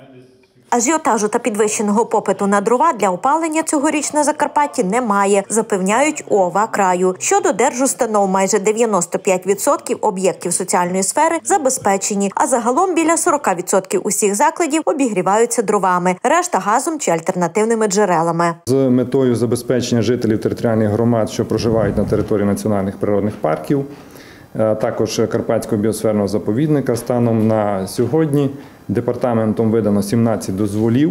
Ажіотажу та підвищеного попиту на дрова для опалення цьогоріч на Закарпатті немає, запевняють у ОВА краю. Щодо держустанов, майже 95% об'єктів соціальної сфери забезпечені, а загалом біля 40% усіх закладів обігріваються дровами, решта газом чи альтернативними джерелами. З метою забезпечення жителів територіальних громад, що проживають на території національних природних парків, також Карпатського біосферного заповідника, станом на сьогодні департаментом видано 17 дозволів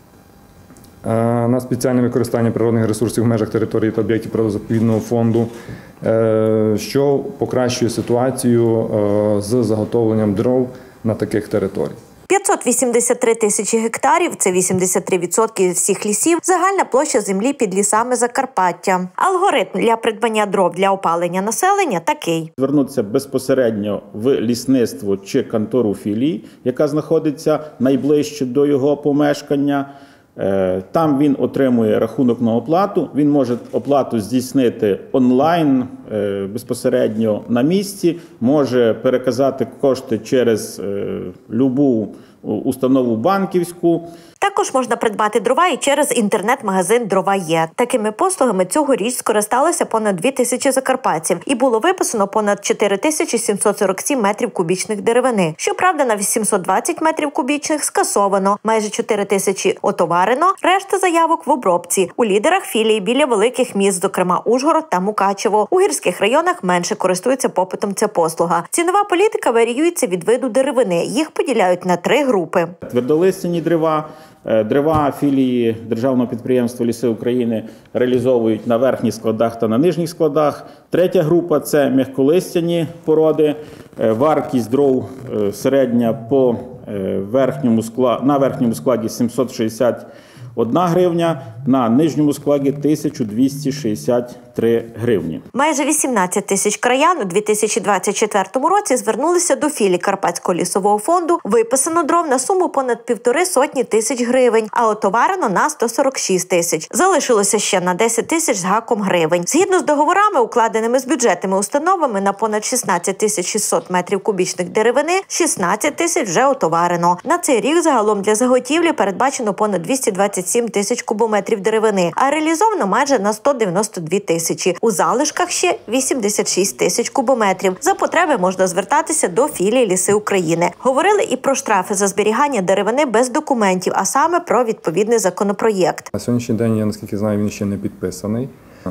на спеціальне використання природних ресурсів в межах території та об'єктів природозаповідного фонду, що покращує ситуацію з заготовленням дров на таких територіях. 583 тисячі гектарів – це 83% всіх лісів, загальна площа землі під лісами Закарпаття. Алгоритм для придбання дров для опалення населення такий. Звернутися безпосередньо в лісництво чи контору філії, яка знаходиться найближче до його помешкання. Там він отримує рахунок на оплату, він може оплату здійснити онлайн, безпосередньо на місці, може переказати кошти через любу установу банківську. Також можна придбати дрова і через інтернет-магазин «Дрова є». Такими послугами цьогоріч скористалося понад 2 тисячі закарпатців і було виписано понад 4747 метрів кубічних деревини. Щоправда, на 820 метрів кубічних скасовано, майже 4 тисячі отоварено, решта заявок в обробці. У лідерах філії біля великих міст, зокрема Ужгород та Мукачево. У гірських районах менше користується попитом ця послуга. Цінова політика варіюється від виду деревини. Їх поділяють на 3 групи. Твердолистяні дерева. Дерева філії Державного підприємства «Ліси України» реалізовують на верхніх складах та на нижніх складах. Третя група – це м'яколистяні породи. Вартість дров середня на верхньому складі 761 гривня, на нижньому складі 1263 гривні. Майже 18 тисяч краян у 2024 році звернулися до філії Карпатського лісового фонду. Виписано дров на суму понад 1,5 тисячі гривень, а отоварено на 146 тисяч. Залишилося ще на 10 тисяч з гаком гривень. Згідно з договорами, укладеними з бюджетними установами, на понад 16 тисяч 600 метрів кубічних деревини, 16 тисяч вже отоварено. На цей рік загалом для заготівлі передбачено понад 227 тисяч кубометрів деревини, а реалізовано майже на 192 тисячі. У залишках ще 86 тисяч кубометрів. За потреби можна звертатися до філії «Ліси України». Говорили і про штрафи за зберігання деревини без документів, а саме про відповідний законопроєкт. На сьогоднішній день, я наскільки знаю, він ще не підписаний.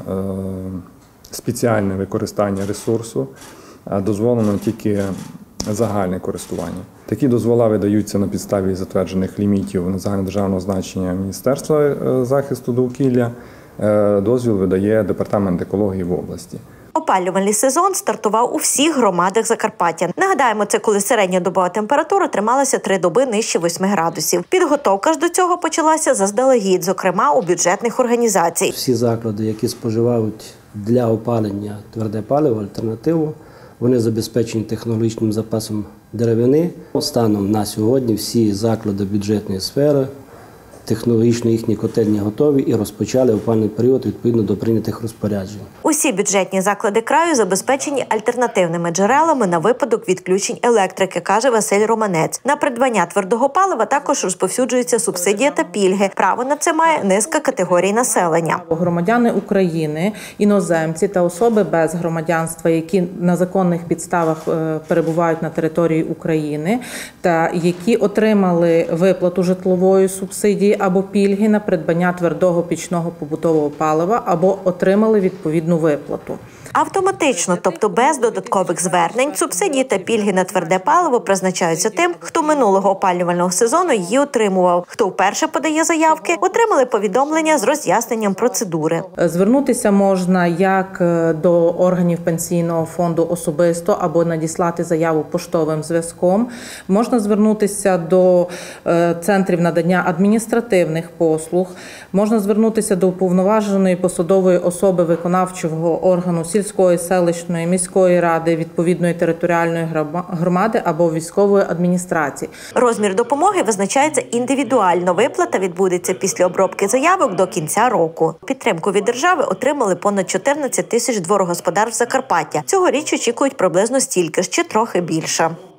Спеціальне використання ресурсу дозволено тільки загальне користування. Такі дозволи видаються на підставі затверджених лімітів на загальнодержавного значення Міністерства захисту довкілля. Дозвіл видає Департамент екології в області. Опалювальний сезон стартував у всіх громадах Закарпаття. Нагадаємо, це коли середня добова температура трималася 3 доби нижче 8 градусів. Підготовка ж до цього почалася заздалегідь, зокрема у бюджетних організацій. Всі заклади, які споживають для опалення тверде паливо, альтернативу, вони забезпечені технологічним запасом деревини. Станом на сьогодні всі заклади бюджетної сфери технологічно їхні котельні готові і розпочали опалювальний період відповідно до прийнятих розпоряджень. Усі бюджетні заклади краю забезпечені альтернативними джерелами на випадок відключень електрики, каже Василь Романець. На придбання твердого палива також розповсюджується субсидія та пільги. Право на це має низка категорій населення. Громадяни України, іноземці та особи без громадянства, які на законних підставах перебувають на території України та які отримали виплату житлової субсидії або пільги на придбання твердого пічного побутового палива, або отримали відповідну виплату. Автоматично, тобто без додаткових звернень, субсидії та пільги на тверде паливо призначаються тим, хто минулого опалювального сезону її отримував. Хто вперше подає заявки, отримали повідомлення з роз'ясненням процедури. Звернутися можна як до органів пенсійного фонду особисто або надіслати заяву поштовим зв'язком. Можна звернутися до центрів надання адміністративних послуг. Можна звернутися до уповноваженої посадової особи виконавчого органу сільської, селищної, міської ради, відповідної територіальної громади або військової адміністрації. Розмір допомоги визначається індивідуально. Виплата відбудеться після обробки заявок до кінця року. Підтримку від держави отримали понад 14 тисяч дворогосподарств Закарпаття. Цьогоріч очікують приблизно стільки ж, чи трохи більше.